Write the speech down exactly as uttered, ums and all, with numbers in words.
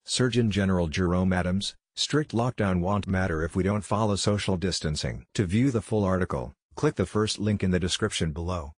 Surgeon General Jerome Adams, strict lockdown won't matter if we don't follow social distancing. To view the full article, click the first link in the description below.